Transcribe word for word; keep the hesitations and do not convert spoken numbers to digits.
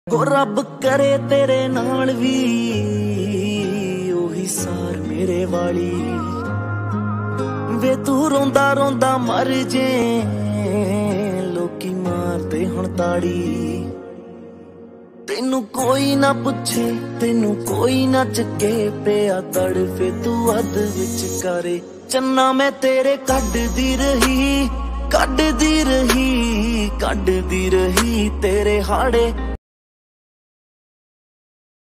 गो रब करे तेरे नाल भी ओही सार मेरे वाली वे तू रोंदा रोंदा मर जे लोकी मारदे हुण ताड़ी। तेनू कोई ना पुछे तेनू कोई ना चके पिया तड़फे तू अध विच करे चन्ना मैं तेरे कड्डदी रही कड्डदी रही कड्डदी रही तेरे हाड़े